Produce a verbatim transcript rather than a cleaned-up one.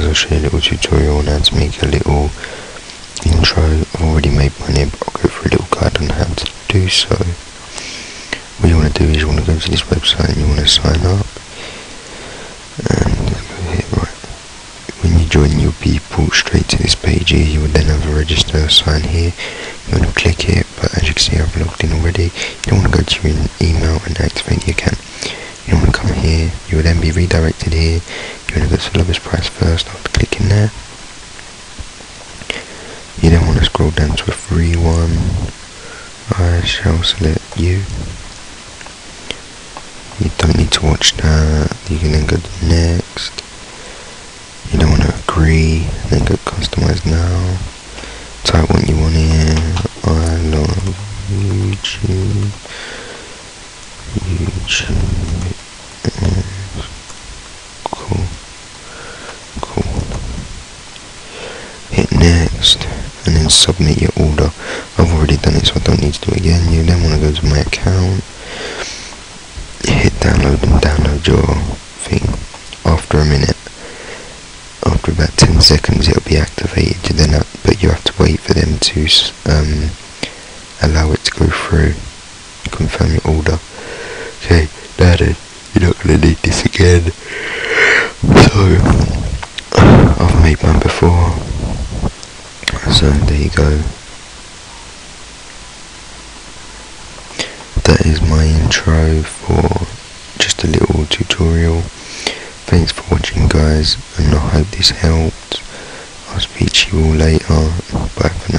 I'll show you a little tutorial on how to make a little intro. I've already made mine here, but I'll go through a little guide on how to do so. What you want to do is you want to go to this website and you want to sign up. And let's go here, right. When you join, you'll be brought straight to this page here. You will then have a register sign here. You want to click it, but as you can see I've logged in already. You don't want to go to your email and activate the account. You don't want to come here. You will then be redirected here. You want to go to the lowest price first after clicking there. You then want to scroll down to a free one. I shall select you. You don't need to watch that. You can then go to next. You don't want to agree. Then go customize now. Type what you want here. I love YouTube. YouTube. Cool. Cool. Hit next. And then submit your order. I've already done it, so I don't need to do it again. You then want to go to my account. Hit download and download your thing. After a minute, after about ten seconds, it'll be activated. You then, have, but you have to wait for them to um, allow it to go through. Confirm your order. Okay, now then, you're not gonna need this again. So, I've made mine before. So there you go. That is my intro for just a little tutorial. Thanks for watching, guys, and I hope this helped. I'll speak to you all later. Bye for now.